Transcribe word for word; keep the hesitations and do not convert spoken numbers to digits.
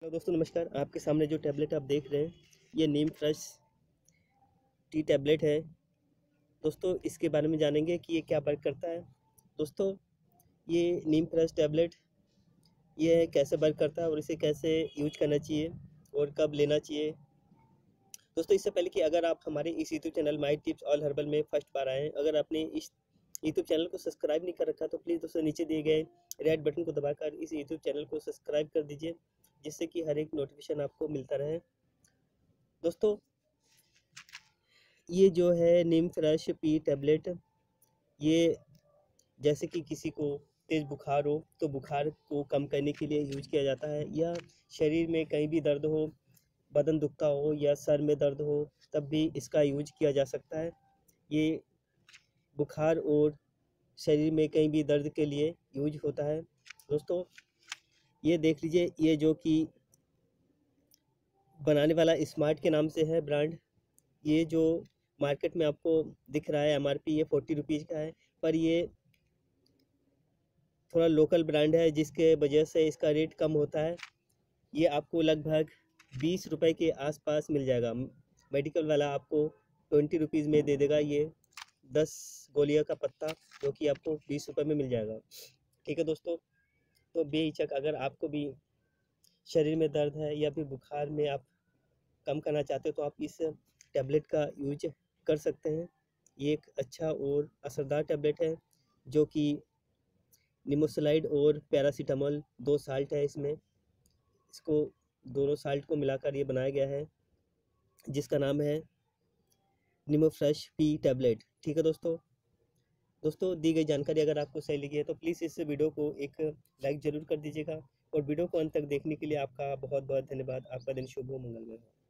Hello दोस्तों, नमस्कार। आपके सामने जो टैबलेट आप देख रहे हैं ये नीम फ्रेश टी टैबलेट है। दोस्तों इसके बारे में जानेंगे कि ये क्या वर्क करता है। दोस्तों ये नीम फ्रेश टैबलेट ये है कैसे वर्क करता है और इसे कैसे यूज करना चाहिए और कब लेना चाहिए। दोस्तों इससे पहले कि अगर आप हमारे इस YouTube channel my tips all herbal में फर्स्ट बार आए हैं, अगर आपने इस यूट्यूब चैनल को सब्सक्राइब नहीं कर रखा तो प्लीज़ दोस्तों नीचे दिए गए रेड बटन को दबाकर इस यूट्यूब चैनल को सब्सक्राइब कर दीजिए, जिससे कि हर एक नोटिफिकेशन आपको मिलता रहे। दोस्तों ये जो है नीम फ्रेश पी टैबलेट, ये जैसे कि किसी को तेज़ बुखार हो तो बुखार को कम करने के लिए यूज किया जाता है, या शरीर में कहीं भी दर्द हो, बदन दुखता हो या सर में दर्द हो तब भी इसका यूज किया जा सकता है। ये बुखार और शरीर में कहीं भी दर्द के लिए यूज होता है। दोस्तों ये देख लीजिए, ये जो कि बनाने वाला स्मार्ट के नाम से है ब्रांड। ये जो मार्केट में आपको दिख रहा है एम आर पी ये फोर्टी रुपीज़ का है, पर ये थोड़ा लोकल ब्रांड है जिसके वजह से इसका रेट कम होता है। ये आपको लगभग बीस रुपए के आसपास मिल जाएगा। मेडिकल वाला आपको ट्वेंटी रुपीज़ में दे देगा ये दस गोलियां का पत्ता, जो कि आपको बीस रुपए में मिल जाएगा। ठीक है दोस्तों, तो बेहिचक अगर आपको भी शरीर में दर्द है या फिर बुखार में आप कम करना चाहते हो तो आप इस टैबलेट का यूज कर सकते हैं। ये एक अच्छा और असरदार टैबलेट है जो कि निमोसलाइड और पैरासीटामोल दो साल्ट है इसमें, इसको दोनों साल्ट को मिलाकर ये बनाया गया है, जिसका नाम है निमोफ्रेश पी टैबलेट। ठीक है दोस्तों दोस्तों दी गई जानकारी अगर आपको सही लगी है तो प्लीज़ इस वीडियो को एक लाइक ज़रूर कर दीजिएगा, और वीडियो को अंत तक देखने के लिए आपका बहुत बहुत धन्यवाद। आपका दिन शुभ हो, मंगलमय हो।